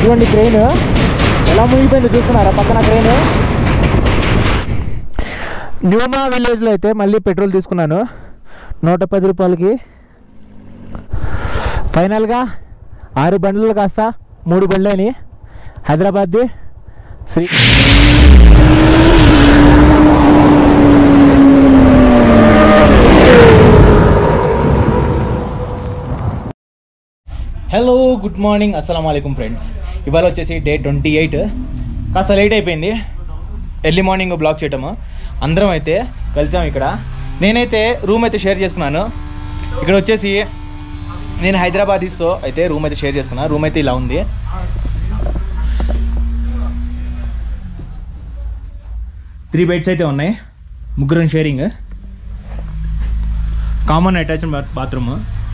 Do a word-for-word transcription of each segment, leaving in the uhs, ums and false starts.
ఇదిగోండి క్రెయిన్ ఎలా మునిగిపోయిందో చూస్తున్నారా పక్కన క్రెయిన్. న్యూమా విలేజ్లో అయితే మళ్ళీ పెట్రోల్ తీసుకున్నాను నూట పది రూపాయలకి. ఫైనల్గా ఆరు బండ్లు కాస్త మూడు బండ్లు అని హైదరాబాద్ది శ్రీ. హలో గుడ్ మార్నింగ్ అస్సలం వాలేకుమ్ ఫ్రెండ్స్. ఇవాళ వచ్చేసి డే ట్వంటీ ఎయిట్. కాస్త లేట్ అయిపోయింది ఎర్లీ మార్నింగ్ బ్లాగ్ చేయటము. అందరం అయితే కలిసాం ఇక్కడ. నేనైతే రూమ్ అయితే షేర్ చేసుకున్నాను. ఇక్కడ వచ్చేసి నేను హైదరాబాద్ ఇస్తో అయితే రూమ్ అయితే షేర్ చేసుకున్నాను. రూమ్ అయితే ఇలా ఉంది. త్రీ బెడ్స్ అయితే ఉన్నాయి, ముగ్గురు షేరింగ్, కామన్ అటాచ్డ్ బాత్రూమ్.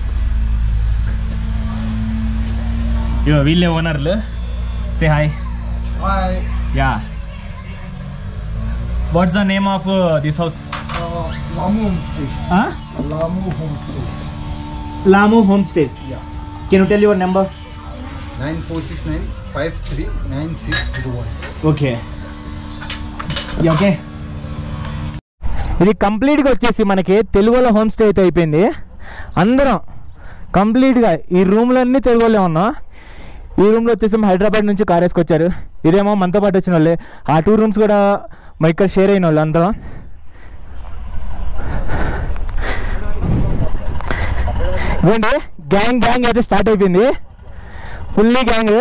ఇవో వీళ్ళే ఓనర్లు. Say hi. Hi. Yeah, what's the name of this house? Lamu Homestay. Huh? Lamu Homestay. Lamu Homestays. Yeah. Can you tell your number? nine four six nine five three nine six zero one. Okay. Yeah, okay. ఇది కంప్లీట్గా వచ్చేసి మనకి తెలుగులో home stay అయితే అయిపోయింది. అందరం కంప్లీట్గా ఈ రూమ్లన్నీ తెలుగులో ఉన్నాం. ఈ రూమ్లో వచ్చేసి హైదరాబాద్ నుంచి కార్ వేసుకొచ్చారు. ఇదేమో మనతో పాటు వచ్చిన వాళ్ళే. ఆ టూ రూమ్స్ కూడా మా ఇక్కడ షేర్ అయిన వాళ్ళు అందరం. ఇవ్వండి గ్యాంగ్ గ్యాంగ్ అయితే స్టార్ట్ అయిపోయింది, ఫుల్లీ గ్యాంగ్.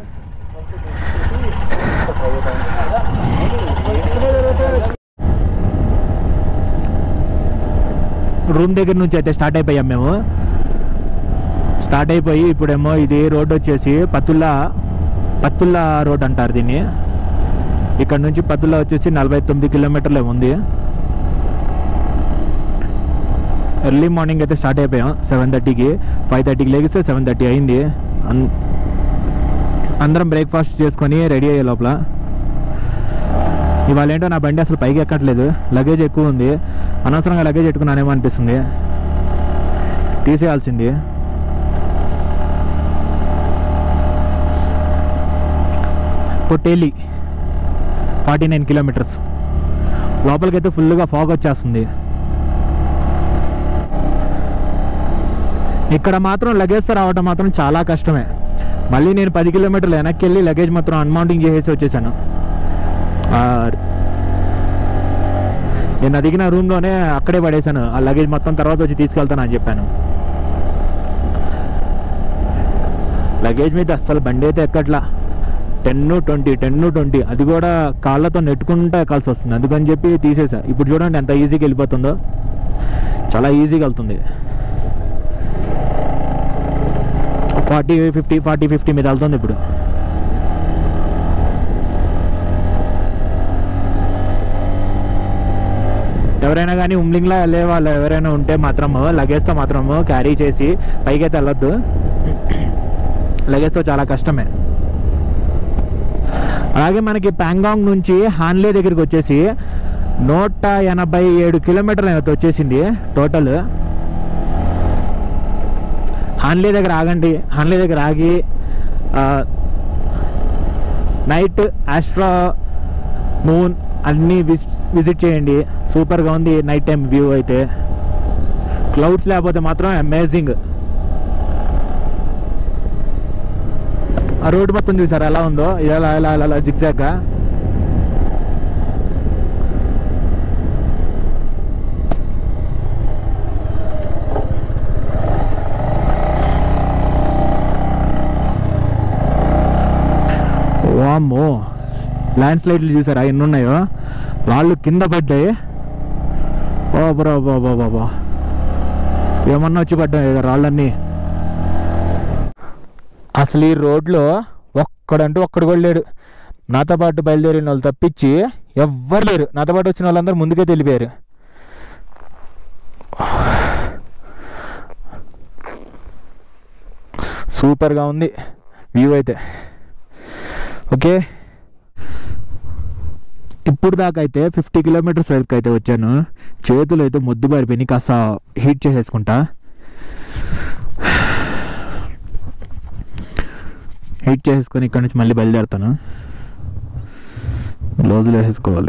రూమ్ దగ్గర నుంచి అయితే స్టార్ట్ అయిపోయాం మేము. స్టార్ట్ అయిపోయి ఇప్పుడేమో ఇది రోడ్ వచ్చేసి పత్తుల్లా పత్తుల్లా రోడ్ అంటారు దీన్ని. ఇక్కడ నుంచి పత్తుల్లా వచ్చేసి నలభై తొమ్మిది కిలోమీటర్లు ఉంది. ఎర్లీ మార్నింగ్ అయితే స్టార్ట్ అయిపోయాం సెవెన్ థర్టీకి. ఫైవ్ థర్టీకి లేగిస్తే సెవెన్ థర్టీ అయింది. అందరం బ్రేక్ఫాస్ట్ చేసుకొని రెడీ అయ్యే లోపల ఇవాళ ఏంటో నా బండి అసలు పైకి ఎక్కట్లేదు, లగేజ్ ఎక్కువ ఉంది. అనవసరంగా లగేజ్ పెట్టుకున్నానేమో అనిపిస్తుంది, తీసేయాల్సింది. పొట్టేలి ఫార్టీ నైన్ కిలోమీటర్స్. లోపలికైతే ఫుల్గా ఫాగ్ వచ్చేస్తుంది. ఇక్కడ మాత్రం లగేజ్తో రావడం మాత్రం చాలా కష్టమే. మళ్ళీ నేను పది కిలోమీటర్లు వెనక్కి వెళ్ళి లగేజ్ మాత్రం అన్మౌంటింగ్ చేసేసి వచ్చేసాను. నేను అదిగిన రూమ్లోనే అక్కడే పడేసాను ఆ లగేజ్ మొత్తం. తర్వాత వచ్చి తీసుకెళ్తాను అని చెప్పాను. లగేజ్ మీద అస్సలు బండి అయితే ఎక్కట్లా. టెన్ ట్వంటీ టెన్ ట్వంటీ అది కూడా కాళ్ళతో నెట్టుకుంటూ ఎక్కాల్సి వస్తుంది. అందుకని చెప్పి తీసేసా. ఇప్పుడు చూడండి ఎంత ఈజీగా వెళ్ళిపోతుందో, చాలా ఈజీగా వెళ్తుంది. ఫార్టీ ఫిఫ్టీ ఫార్టీ ఫిఫ్టీ మీద వెళ్తుంది ఇప్పుడు. ఎవరైనా కానీ ఉమ్లింగ్లా వెళ్ళే వాళ్ళు ఎవరైనా ఉంటే మాత్రము లగేజ్తో మాత్రము క్యారీ చేసి పైకైతే వెళ్ళొద్దు. లగేజ్తో చాలా కష్టమే. అలాగే మనకి ప్యాంగాంగ్ నుంచి హాన్లే దగ్గరికి వచ్చేసి నూట ఎనభై ఏడు కిలోమీటర్లు అయితే వచ్చేసింది టోటల్. హాన్లే దగ్గర ఆగండి. హాన్లే దగ్గర ఆగి నైట్ ఆస్ట్రా మూన్ అన్నీ విజిట్ చేయండి. సూపర్గా ఉంది నైట్ టైం వ్యూ అయితే. క్లౌడ్స్ లేకపోతే మాత్రం అమేజింగ్. ఆ రోడ్డు మొత్తం చూసారు ఎలా ఉందో, ఇలా ఇలా ఇలా జిగ్జాగ్గా. వామ్మో, ల్యాండ్ స్లైడ్లు చూసారా ఎన్ని ఉన్నాయో. రాళ్ళు కింద పడ్డాయి. బాబా బాబా బాబా ఏమన్నా వచ్చి పడ్డాయి రాళ్ళన్నీ. అసలు ఈ రోడ్లో ఒక్కడంటూ ఒక్కడు కూడా లేడు. నాతో పాటు బయలుదేరిన వాళ్ళు తప్పించి ఎవ్వరు లేరు. నాతో పాటు వచ్చిన వాళ్ళందరూ ముందుకే వెళ్ళిపోయారు. సూపర్గా ఉంది వ్యూ అయితే. ఓకే, ఇప్పుడు దాకా అయితే ఫిఫ్టీ కిలోమీటర్స్ వరకు అయితే వచ్చాను. చేతులు అయితే మొద్దు బారిపోయి కాస్త హీట్ చేసేసుకుంటా. హీట్ చేసుకొని ఇక్కడ నుంచి మళ్ళీ బయలుదేరుతాను. గ్లౌజులు వేసేసుకోవాలి.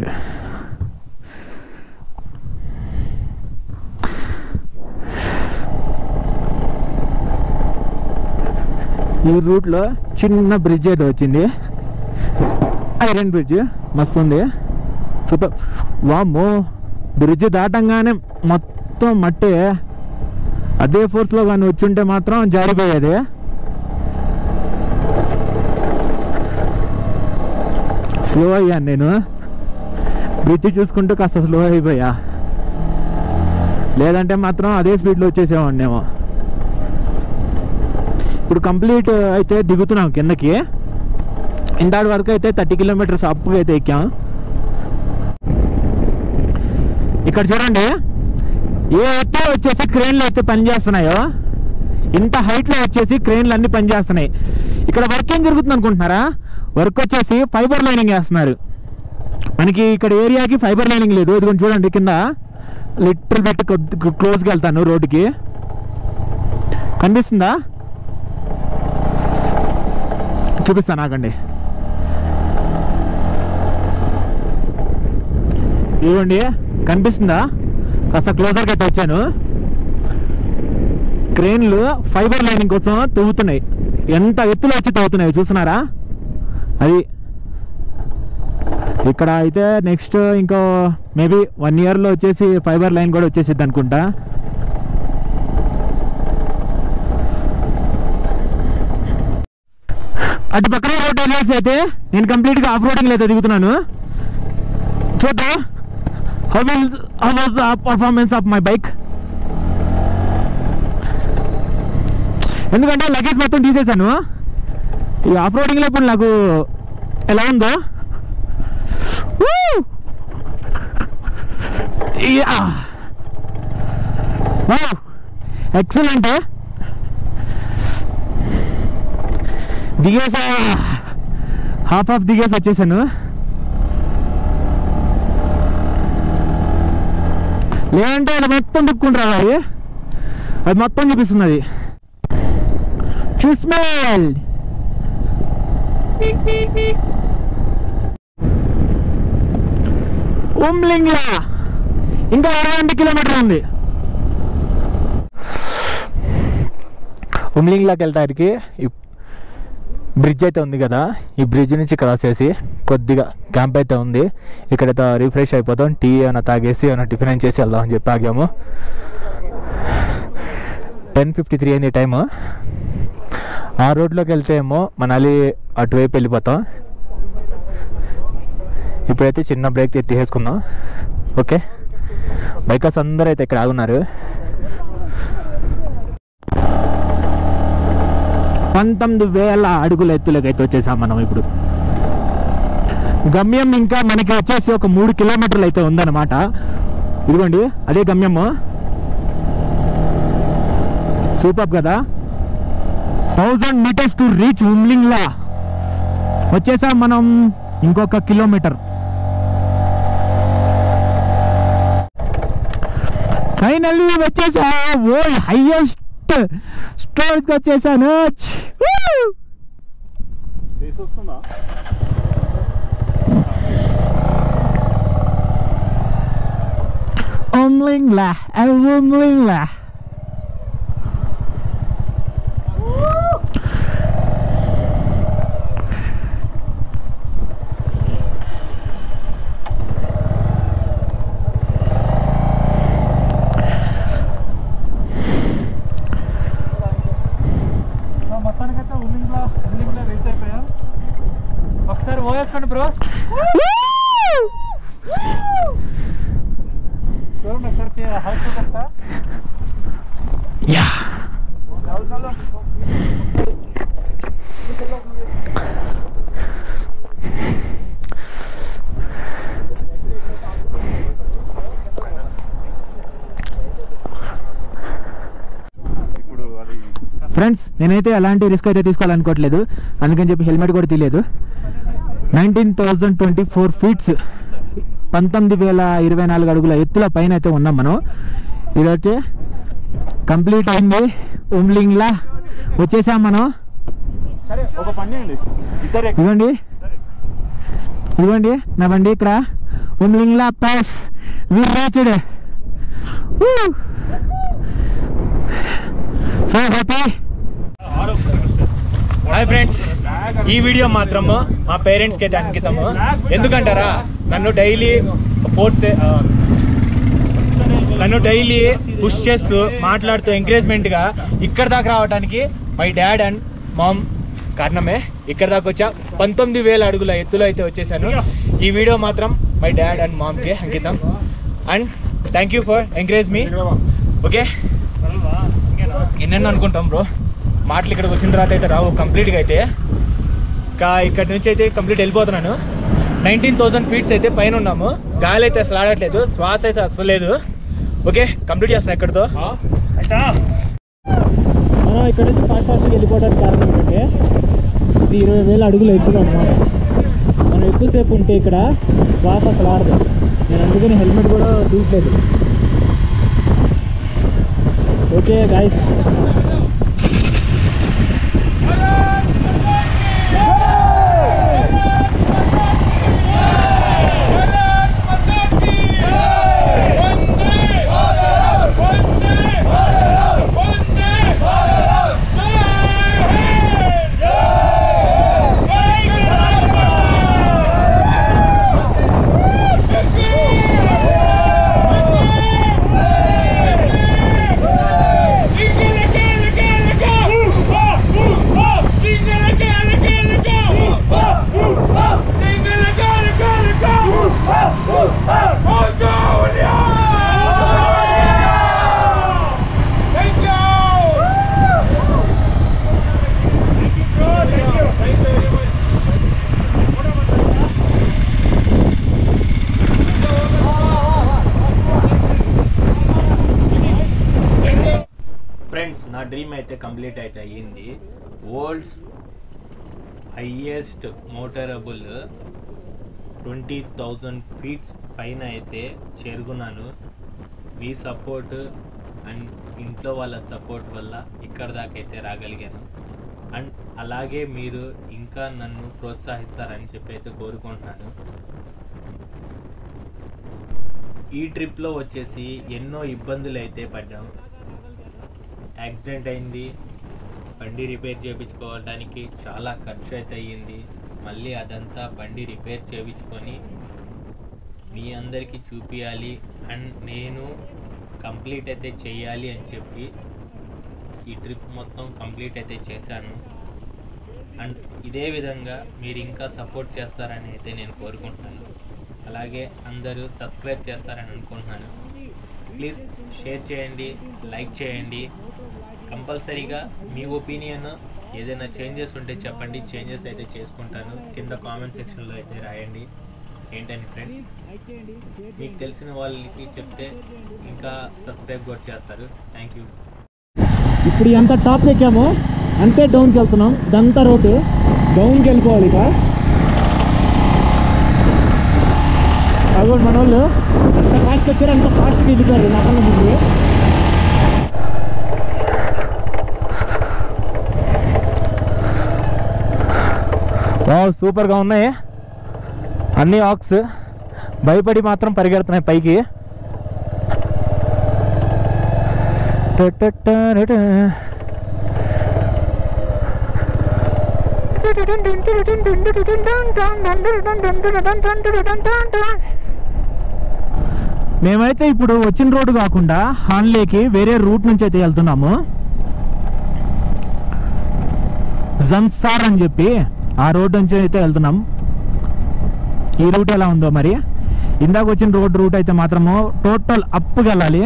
ఈ రూట్లో చిన్న బ్రిడ్జ్ అయితే వచ్చింది, ఐరన్ బ్రిడ్జ్ మస్తు ఉంది, సూపర్. వామ్మో, బ్రిడ్జ్ దాటంగానే మొత్తం మట్టి, అదే ఫోర్స్లో కానీ వచ్చుంటే మాత్రం జారిపోయేది. స్లో అయ్యాను నేను, బ్రిడ్జ్ చూసుకుంటూ కాస్త స్లో అయిపోయా, లేదంటే మాత్రం అదే స్పీడ్లో వచ్చేసేవాడినేమో. ఇప్పుడు కంప్లీట్ అయితే దిగుతున్నాం కిందకి. ఇందాటి వరకు అయితే థర్టీ కిలోమీటర్స్ అప్గా అయితే ఎక్కాం. ఇక్కడ చూడండి, ఏ ఎత్తు వచ్చేసి క్రేన్లు అయితే పనిచేస్తున్నాయో, ఇంత హైట్లో వచ్చేసి క్రేన్లు అన్నీ పనిచేస్తున్నాయి. ఇక్కడ వర్క్ ఏం జరుగుతుంది అనుకుంటున్నారా? వర్క్ వచ్చేసి ఫైబర్ లైనింగ్ వేస్తున్నారు. మనకి ఇక్కడ ఏరియాకి ఫైబర్ లైనింగ్ లేదు. ఇదిగోండి చూడండి, కింద లిటిల్ బెట్ క్లోజ్కి వెళ్తాను, రోడ్డుకి కనిపిస్తుందా? చూపిస్తాను ఆగండి. ఇవ్వండి, కనిపిస్తుందా? కాస్త క్లోజర్కి అయితే వచ్చాను. క్రేన్లు ఫైబర్ లైనింగ్ కోసం తవ్వుతున్నాయి. ఎంత ఎత్తులో వచ్చి తవ్వుతున్నాయి చూస్తున్నారా? అది ఇక్కడ అయితే నెక్స్ట్ ఇంకో మేబీ వన్ ఇయర్లో వచ్చేసి ఫైబర్ లైన్ కూడా వచ్చేసిద్ది అనుకుంటా. అటు పక్కన రోడ్ ఏరియాస్ అయితే నేను కంప్లీట్గా ఆఫ్ రోడింగ్ అయితే దిగుతున్నాను. చూద్దాం how will how was the performance of my bike. ఎందుకంటే లగేజ్ మొత్తం తీసేసాను. ఈ ఆఫ్ రోడింగ్లో ఇప్పుడు నాకు ఎలా ఉందో, ఎక్సలెంట్. దిగేసా, హాఫ్ హాఫ్ దిగేసి వచ్చేసాను. లేదంటే అది మొత్తం దుక్కుంటారు, అది అది మొత్తం చూపిస్తుంది. అది చూస్మెల్ ఉమ్లింగ్లా ఇంకా ఇరవై రెండు కిలోమీటర్ ఉంది. ఉమ్లింగ్లాకి వెళ్ళడానికి బ్రిడ్జ్ అయితే ఉంది కదా, ఈ బ్రిడ్జ్ నుంచి క్రాస్ చేసి కొద్దిగా క్యాంప్ అయితే ఉంది. ఇక్కడ రిఫ్రెష్ అయిపోతాం, టీ ఏమైనా తాగేసి ఏమైనా టిఫిన్ అని చేసి వెళ్దామని చెప్పి ఆగాము. టెన్ ఫిఫ్టీ త్రీ అయింది టైము. ఆ రోడ్లోకి వెళ్తే ఏమో మనాలి అటువైపు వెళ్ళిపోతాం. ఇప్పుడైతే చిన్న బ్రేక్ తీసేసుకుందాం. ఓకే, బైకర్స్ అందరూ అయితే ఇక్కడ ఆగున్నారు. పంతొమ్మిది వేల అడుగుల ఎత్తులకి అయితే వచ్చేసాం మనం. ఇప్పుడు గమ్యం ఇంకా మనకి వచ్చేసి ఒక మూడు కిలోమీటర్లు అయితే ఉందన్నమాట. ఇదిగోండి అదే గమ్యము. సూపర్ కదా. Thousand metres to reach Umlingla. వచ్చేసాం మనం, ఇంకొక కిలోమీటర్. ఫైనల్లీ వచ్చేసా వరల్డ్ హైయెస్ట్ స్టోర్కి వచ్చేసాను. ఉమ్లింగ్లా ఉమ్లింగ్లా ఒకసారి పోయేసుకోండి బ్రోస్. చూడండి ఒకసారి హైట్ చూపిస్తా. యా ఫ్రెండ్స్, నేనైతే ఎలాంటి రిస్క్ అయితే తీసుకోవాలనుకోవట్లేదు, అందుకని చెప్పి హెల్మెట్ కూడా తీయలేదు. Nineteen thousand twenty four feets పంతొమ్మిది వేల ఇరవై నాలుగు అడుగుల ఎత్తుల పైన అయితే ఉన్నాం మనం. ఇదైతే కంప్లీట్ అయింది. ఉమ్లింగ్లా వచ్చేసాం మనం. ఇవ్వండి ఇవ్వండి నా బండి ఇక్కడ ఉమ్లింగ్లా పాస్ వీరాచుడు సో హ్యాపీ. హాయ్ ఫ్రెండ్స్, ఈ వీడియో మాత్రము మా పేరెంట్స్కి అయితే అంకితము. ఎందుకంటారా, నన్ను డైలీ ఫోర్స్ నన్ను డైలీ పుష్ చేస్తూ మాట్లాడుతూ ఎంకరేజ్మెంట్గా ఇక్కడ దాకా రావడానికి మై డాడ్ అండ్ మామ్ కారణమే. ఇక్కడ దాకా వచ్చా పంతొమ్మిది వేల అడుగుల ఎత్తులో అయితే వచ్చేసాను. ఈ వీడియో మాత్రం మై డాడ్ అండ్ మామ్కి అంకితం. And thank you for encourage me. Okay, ఎన్నెన్నో అనుకుంటాం బ్రో, మాటలు ఇక్కడికి వచ్చిన తర్వాత అయితే రావు కంప్లీట్గా. అయితే ఇంకా ఇక్కడ నుంచి అయితే కంప్లీట్ వెళ్ళిపోతున్నాను. నైన్టీన్ థౌసండ్ ఫీట్స్ అయితే పైన ఉన్నాము. గాలి అయితే అసలు ఆడట్లేదు, శ్వాస అయితే అసలు లేదు. ఓకే, కంప్లీట్ చేస్తాను ఇక్కడితో. ఇక్కడ నుంచి ఫాస్ట్ ఫాస్ట్గా వెళ్ళిపోవడానికి కారణం ఏంటంటే ఇది ఇరవై వేల అడుగులు ఎత్తుగా అనమాట. మనం ఎక్కువసేపు ఉంటే ఇక్కడ శ్వాస అసలు ఆడదు. నేను అందుకని హెల్మెట్ కూడా తీయట్లేదు. ఓకే గైస్, ఫ్రెండ్స్, నా డ్రీమ్ అయితే కంప్లీట్ అయితే అయ్యింది. World's highest motorable twenty thousand feets పైన అయితే చేరుకున్నాను. మీ సపోర్ట్ అండ్ ఇంట్లో వాళ్ళ సపోర్ట్ వల్ల ఇక్కడ దాకా అయితే రాగలిగాను. అండ్ అలాగే మీరు ఇంకా నన్ను ప్రోత్సహిస్తారని చెప్పి అయితే కోరుకుంటున్నాను. ఈ ట్రిప్లో వచ్చేసి ఎన్నో ఇబ్బందులు అయితే పడ్డాం. యాక్సిడెంట్ అయింది, బండి రిపేర్ చేయించుకోవడానికి చాలా ఖర్చు అయితే అయ్యింది. మళ్ళీ అదంతా బండి రిపేర్ చేయించుకొని మీ అందరికీ చూపించాలి అండ్ నేను కంప్లీట్ అయితే చేయాలి అని చెప్పి ఈ ట్రిప్ మొత్తం కంప్లీట్ అయితే చేశాను. అండ్ ఇదే విధంగా మీరు ఇంకా సపోర్ట్ చేస్తారని అయితే నేను కోరుకుంటున్నాను. అలాగే అందరూ సబ్స్క్రైబ్ చేస్తారని అనుకుంటున్నాను. ప్లీజ్ షేర్ చేయండి, లైక్ చేయండి. కంపల్సరీగా మీ ఒపీనియన్ ఏదైనా చేంజెస్ ఉంటే చెప్పండి, చేంజెస్ అయితే చేసుకుంటాను. కింద కామెంట్ సెక్షన్లో అయితే రాయండి ఏంటని ఫ్రెండ్స్. మీకు తెలిసిన వాళ్ళకి చెప్తే ఇంకా సబ్స్క్రైబ్ కూడా చేస్తారు. Thank you. ఇప్పుడు ఎంత టాప్ ఎక్కామో అంతే డౌన్కి వెళ్తున్నాం. ఇదంతా రోడ్డు డౌన్కి వెళ్ళిపోవాలి. ఇక అదిగోండి మన వాళ్ళు ఎంత ఫాస్ట్కి వచ్చారు, అంత ఫాస్ట్కి వెళ్ళిపోయారు నాకన్నా ముందు. సూపర్గా ఉన్నాయి అన్ని ఆక్స్. భయపడి మాత్రం పరిగెడుతున్నాయి పైకి. మేమైతే ఇప్పుడు వచ్చిన రోడ్డు కాకుండా హాన్లేకి వేరే రూట్ నుంచి అయితే వెళ్తున్నాము. జన్సార్ అని చెప్పి ఆ రోడ్ నుంచి అయితే వెళ్తున్నాం. ఈ రూట్ ఎలా ఉందో మరి. ఇందాక వచ్చిన రోడ్ రూట్ అయితే మాత్రము టోటల్ అప్కి వెళ్ళాలి.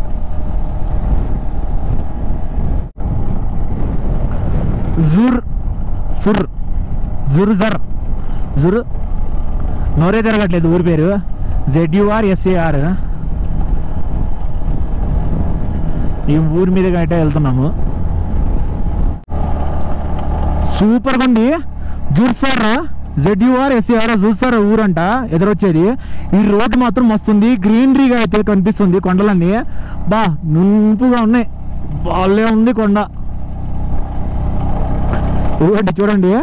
జుర్ సుర్ జుర్ జర్ జుర్ నోరే తిరగట్లేదు ఊరి పేరు. జెడ్యూఆర్ ఎస్ఏఆర్ ఈ ఊరి మీదగా అయితే వెళ్తున్నాము. సూపర్గా ఉంది. జుర్సార్ జెడ్యూఆర్ ఎస్ఏఆర్ జుర్సార్ ఊరంట ఎదురొచ్చేది. ఈ రోడ్ మాత్రం మస్తుంది, గ్రీనరీగా అయితే కనిపిస్తుంది. కొండలన్నీ బా నుంపుగా ఉన్నాయి, బాలే ఉంది కొండ. ఇవ్వండి చూడండి.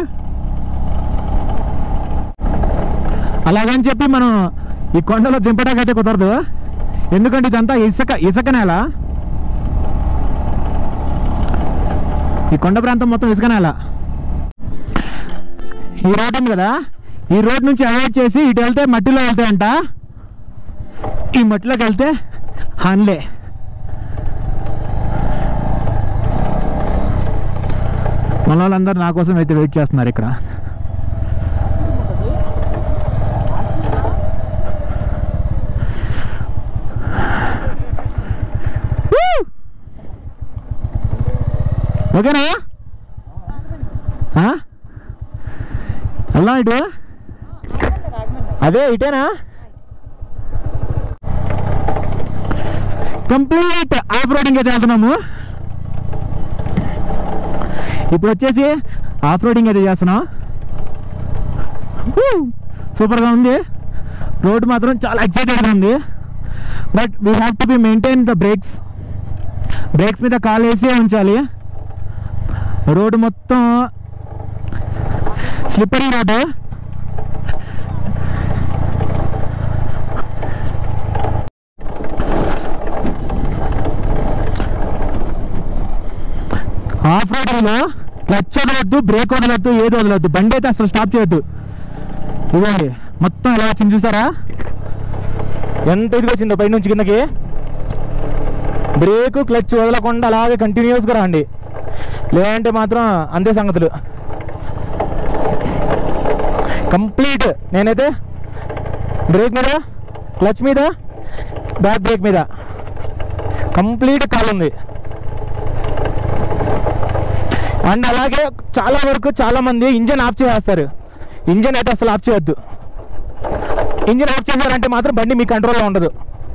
అలాగని చెప్పి మనం ఈ కొండలో దింపడానికి అయితే కుదరదు, ఎందుకంటే ఇదంతా ఇసుక ఇసుక నేల. ఈ కొండ ప్రాంతం మొత్తం ఇసుక నేల. ఈ రోడ్ ఉంది కదా, ఈ రోడ్ నుంచి అవాయిడ్ చేసి ఇటు వెళ్తే మట్టిలో వెళ్తాయంట. ఈ మట్టిలోకి వెళ్తే హాన్లే. మన వాళ్ళందరూ నా కోసం అయితే వెయిట్ చేస్తున్నారు ఇక్కడ. ఓకేనా? వెళ్దాం ఇటు. అదే ఇటేనా? కంప్లీట్ ఆఫ్ రోడింగ్ అయితే వెళ్తున్నాము. ఇప్పుడు వచ్చేసి ఆఫ్ రోడింగ్ అయితే చేస్తున్నాం. సూపర్గా ఉంది. రోడ్ మాత్రం చాలా ఎక్సైటెడ్గా ఉంది. But we have to be maintain the brakes. Brakes మీద కాలు వేసే ఉంచాలి. రోడ్డు మొత్తం స్లిప్పరీ రోడ్డు. ఆఫ్ రోడ్లో క్లచ్ వదలొద్దు, బ్రేక్ వదలొద్దు, ఏది వదలొద్దు. బండి అయితే అసలు స్టాప్ చేయొద్దు. ఇవ్వండి మొత్తం ఎలా వచ్చింది చూసారా, ఎంత ఇదిగా వచ్చిందో పై నుంచి కిందకి. బ్రేక్ క్లచ్ వదలకుండా అలాగే కంటిన్యూస్గా రండి, లేదంటే మాత్రం అంతే సంగతులు. కంప్లీట్ నేనైతే బ్రేక్ మీద, క్లచ్ మీద, బ్యాక్ బ్రేక్ మీద కంప్లీట్ కాలు ఉంది. అండ్ అలాగే చాలా వరకు చాలామంది ఇంజన్ ఆఫ్ చేసేస్తారు. ఇంజన్ అయితే అసలు ఆఫ్ చేయొద్దు. ఇంజన్ ఆఫ్ చేశారంటే మాత్రం బండి మీ కంట్రోల్లో ఉండదు,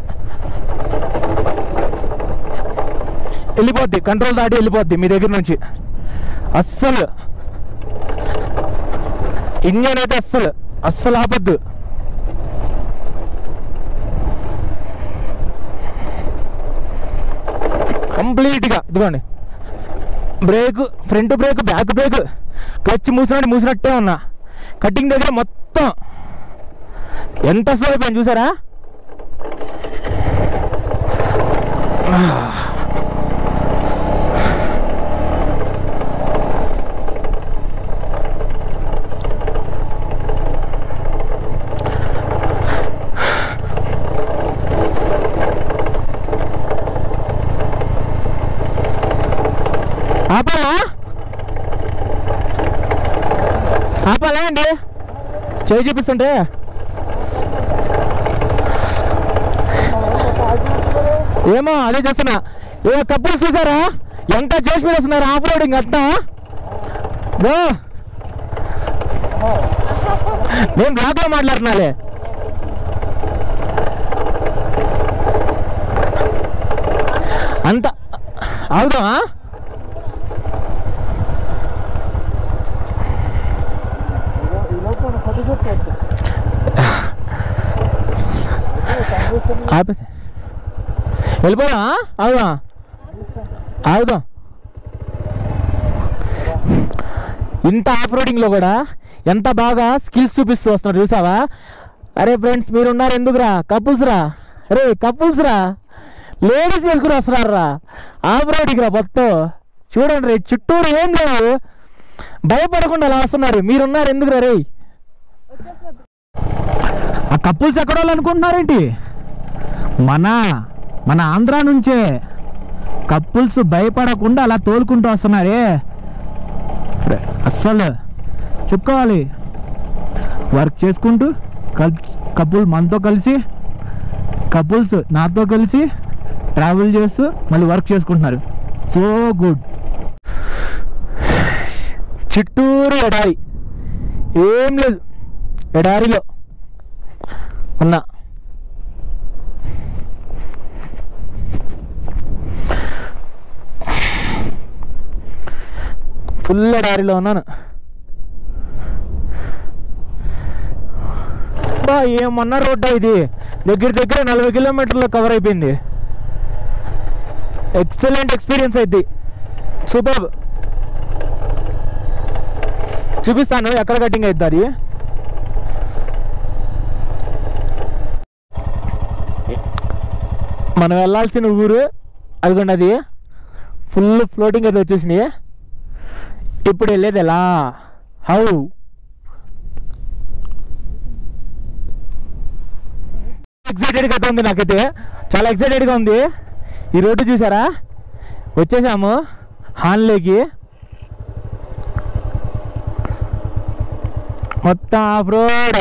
వెళ్ళిపోద్ది, కంట్రోల్ దాటి వెళ్ళిపోద్ది మీ దగ్గర నుంచి. అస్సలు ఇంజన్ అయితే అస్సలు అస్సలు ఆపద్దు. కంప్లీట్గా ఇదిగోండి, brake, front brake, back brake, clutch మూసినట్టు మూసినట్టే ఉన్నా. కటింగ్ దగ్గర మొత్తం ఎంత స్లో అయిపోయింది చూసారా. ఆపాలా ఆపాలా అండి, చేయి చూపిస్తుంటే. ఏమో అదే చేస్తున్నా. ఏ కప్పులు చూసారా ఎంత చేసి మీద వస్తున్నారు ఆఫ్ రోడింగ్ అంతా. నేను బ్లాక్లో మాట్లాడుతున్నాలే. అంత అవుదా? వెళ్ళిపోదా? అవుదా అవుదా. ఇంత ఆఫ్ రోడింగ్లో కూడా ఎంత బాగా స్కిల్స్ చూపిస్తూ వస్తున్నారు చూసావా. అరే ఫ్రెండ్స్ మీరున్నారు ఎందుకురా, కపుల్స్ రా, అరే కపుల్స్ రా, లేడీస్ వేసుకుని వస్తున్నారు రా ఆఫ్ రోడింగ్ రా మొత్తం. చూడండి రే, చుట్టూరు ఏం లేవు, భయపడకుండా అలా వస్తున్నారు. మీరున్నారు ఎందుకురా రే. ఆ కపుల్స్ ఎక్కడ వాళ్ళు అనుకుంటున్నారేంటి, మన మన ఆంధ్ర నుంచే కపుల్స్ భయపడకుండా అలా తోలుకుంటూ వస్తున్నారే. అస్సలు చెప్పుకోవాలి, వర్క్ చేసుకుంటూ కల్ కపుల్ మనతో కలిసి, కపుల్స్ నాతో కలిసి ట్రావెల్ చేస్తూ మళ్ళీ వర్క్ చేసుకుంటున్నారు. So good. చుట్టూరు ఎడారి, ఏం లేదు, ఎడారిలో ఉన్నా. ఫుల్ ఎడారిలో ఉన్నాను. బా ఏమన్నా రోడ్డా ఇది, దగ్గర దగ్గర నలభై కిలోమీటర్లు కవర్ అయిపోయింది. ఎక్సలెంట్ ఎక్స్పీరియన్స్ అయింది, సూపర్. చూపిస్తాను ఎక్కడ కటింగ్ అవుతుంది అది. మనం వెళ్ళాల్సిన ఊరు అదిగోండి, అది ఫుల్ ఫ్లోటింగ్ అయితే వచ్చేసినాయి. ఇప్పుడు వెళ్ళేది ఎలా, హౌ ఎక్సైటెడ్గా అయితే ఉంది, నాకైతే చాలా ఎక్సైటెడ్గా ఉంది. ఈ రోడ్డు చూసారా, వచ్చేసాము హాన్లేకి. మొత్తం off road.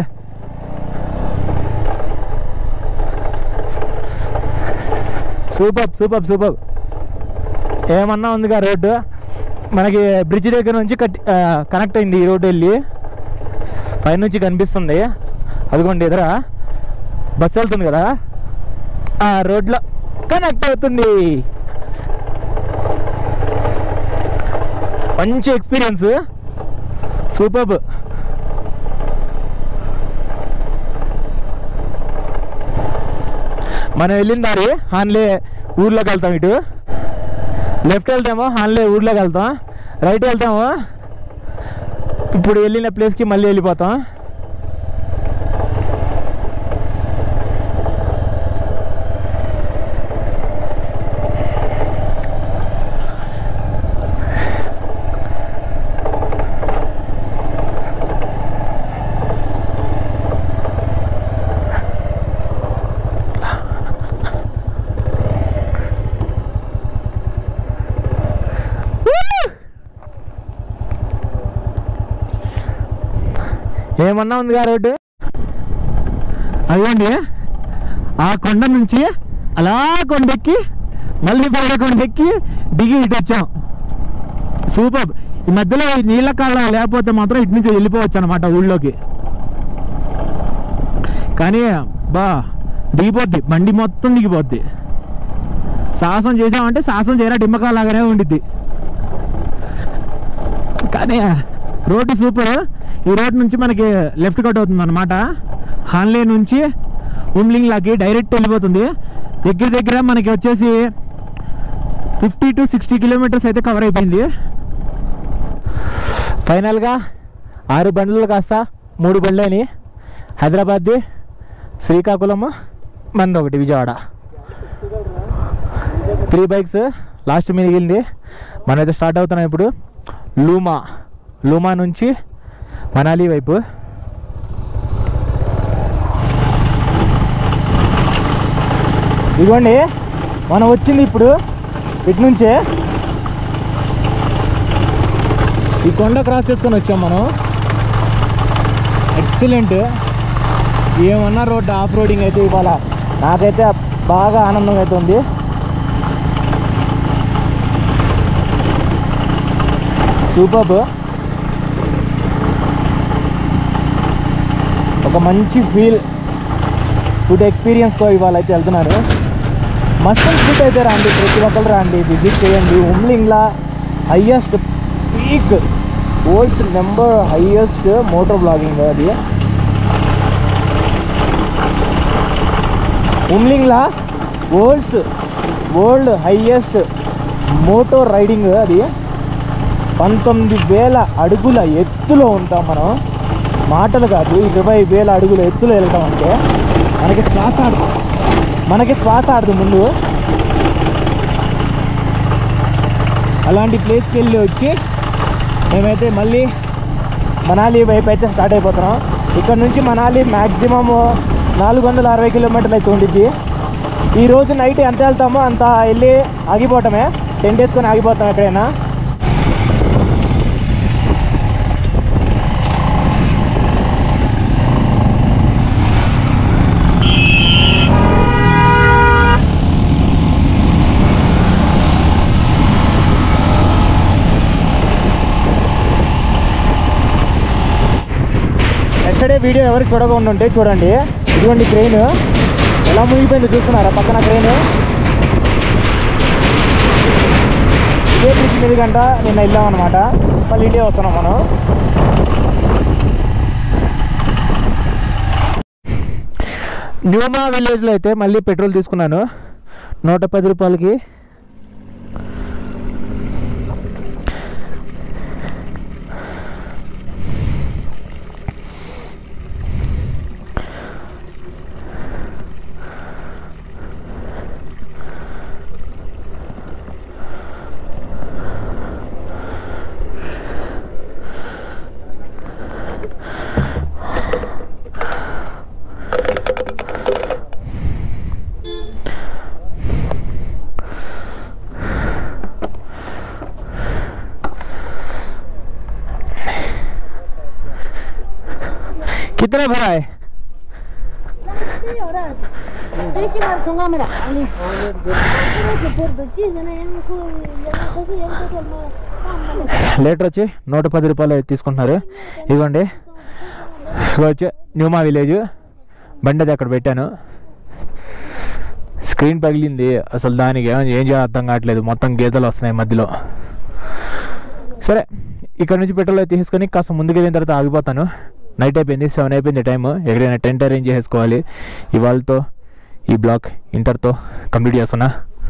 Super super super. ఏమన్నా ఉందిగా రోడ్డు, మనకి బ్రిడ్జ్ దగ్గర నుంచి కట్ కనెక్ట్ అయింది ఈ రోడ్డు. వెళ్ళి పైనుంచి కనిపిస్తుంది అదిగోండి, ఎదురా బస్సు వెళ్తుంది కదా, ఆ రోడ్లో కనెక్ట్ అవుతుంది. మంచి ఎక్స్పీరియన్స్, సూపర్. మనం వెళ్ళిన దారి హాన్లే ఊర్లోకి వెళ్తాం. ఇటు లెఫ్ట్ వెళ్తామో హాన్లే ఊర్లోకి వెళ్తాం, రైట్ వెళ్తామో ఇప్పుడు వెళ్ళిన ప్లేస్కి మళ్ళీ వెళ్ళిపోతాం. ఏమన్నా ఉందిగా రోడ్డు, అదేంటి ఆ కొండ నుంచి అలా కొండెక్కి మళ్ళీ పైన కొండెక్కి దిగి ఇటు వచ్చాం. సూపర్. ఈ మధ్యలో నీళ్ళ కాళ్ళ లేకపోతే మాత్రం ఇటు నుంచి వెళ్ళిపోవచ్చు అనమాట ఊళ్ళోకి. కానీ బా దిగిపోద్ది, బండి మొత్తం దిగిపోద్ది. సాహసం చేసామంటే సాహసం చేయరా డిమ్మకాలాగానే ఉండిద్ది. కానీ రోడ్డు సూపర్. ఈ రోడ్ నుంచి మనకి లెఫ్ట్ కట్ అవుతుంది అనమాట. హాన్లే నుంచి ఉమ్లింగ్లాకి డైరెక్ట్ వెళ్ళిపోతుంది. దగ్గర దగ్గర మనకి వచ్చేసి ఫిఫ్టీ టు సిక్స్టీ కిలోమీటర్స్ అయితే కవర్ అయిపోయింది. ఫైనల్గా ఆరు బండ్లు కాస్త మూడు బండ్లు అని హైదరాబాద్ది, శ్రీకాకుళం, మంది ఒకటి విజయవాడ. త్రీ బైక్స్ లాస్ట్ మిగిలింది. మనమైతే స్టార్ట్ అవుతున్నాం ఇప్పుడు లూమా. లూమా నుంచి మనాలి వైపు. ఇదిగోండి మనం వచ్చింది ఇప్పుడు ఇటు నుంచే. ఈ కొండ క్రాస్ చేసుకొని వచ్చాం మనం. ఎక్సలెంట్. ఏమన్నా రోడ్డు ఆఫ్ రోడింగ్ అయితే ఇవాళ నాకైతే బాగా ఆనందంగా అయితే ఉంది. సూపర్. ఒక మంచి ఫీల్, గుడ్ ఎక్స్పీరియన్స్తో ఇవాళ అయితే వెళ్తున్నారు. మస్ట్ అండ్ షూట్ అయితే రండి, ప్రతి ఒక్కరు రండి, విజిట్ చేయండి. Umling La highest peak, world's number highest motor blogging అది. Umling La world's world highest motor riding అది. పంతొమ్మిది వేల అడుగుల ఎత్తులో ఉంటాం మనం. మాటలు కాదు, ఇరవై వేల అడుగుల ఎత్తులో వెళ్తాం అంటే మనకి శ్వాస ఆడదు, మనకి శ్వాస ఆడదు ముందు. అలాంటి ప్లేస్కి వెళ్ళి వచ్చి మేమైతే మళ్ళీ మనాలి వైపు అయితే స్టార్ట్ అయిపోతున్నాం. ఇక్కడ నుంచి మనాలి మ్యాక్సిమమ్ నాలుగు వందల అరవై కిలోమీటర్లు అయితే ఉండిద్ది. ఈరోజు నైట్ ఎంత వెళ్తామో అంత వెళ్ళి ఆగిపోవటమే, టెంట్ వేసుకొని ఆగిపోతాం ఎక్కడైనా. ఎస్టర్డే వీడియో ఎవరు చూడకుండా ఉంటే చూడండి. ఇటువంటి ట్రైన్ ఎలా మునిగిపోయింది చూస్తున్నారా, పక్కన ట్రైన్. ఇదే బ్రిడ్జ్ మీద గంట నిన్న వెళ్ళామన్నమాట. మళ్ళీ ఇండియా వస్తున్నాం మనం. న్యూమా విలేజ్లో అయితే మళ్ళీ పెట్రోల్ తీసుకున్నాను నూట పది రూపాయలకి. कितना भरा है? లీటర్ వచ్చి నూట పది రూపాయలు తీసుకుంటున్నారు. ఇదిగోండి ఇదిగో వచ్చి న్యూమా విలేజ్ బండి అది అక్కడ పెట్టాను. స్క్రీన్ పగిలింది అసలు, దానికి ఏం చేయాలో అర్థం కావట్లేదు, మొత్తం గీతలు వస్తున్నాయి మధ్యలో. సరే ఇక్కడ నుంచి పెట్రోల్ అయితే తీసుకొని కాస్త ముందుకు వెళ్ళిన తర్వాత ఆగిపోతాను. నైట్ అయిపోయింది, సెవెన్ అయిపోయింది టైము. ఎక్కడైనా టెంట్ అరేంజ్ చేసుకోవాలి. ఇవాళతో ఈ బ్లాక్ ఇంటర్తో కంప్లీట్ చేస్తున్నా.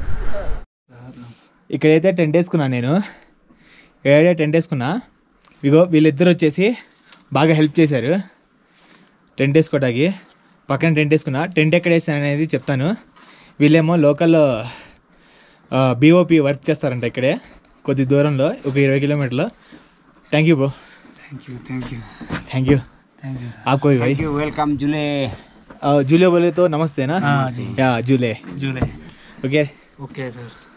ఇక్కడైతే టెంట్ వేసుకున్నా నేను, ఇక్కడైతే టెంట్ వేసుకున్నా. ఇగో వీళ్ళిద్దరు వచ్చేసి బాగా హెల్ప్ చేశారు టెంట్ వేసుకోవడానికి. పక్కన టెంట్ వేసుకున్నా. టెంట్ ఎక్కడ వేసాను అనేది చెప్తాను. వీళ్ళేమో లోకల్లో బీఓపీ వర్క్ చేస్తారంట ఇక్కడే కొద్ది దూరంలో, ఒక ఇరవై kilometer. Thank you bro. Thank you thank you thank you thank you आपको भी भाई. वेलकम जुले. जूले बोले तो नमस्ते ना? हाँ जी. या जूले जुले. Okay okay sir.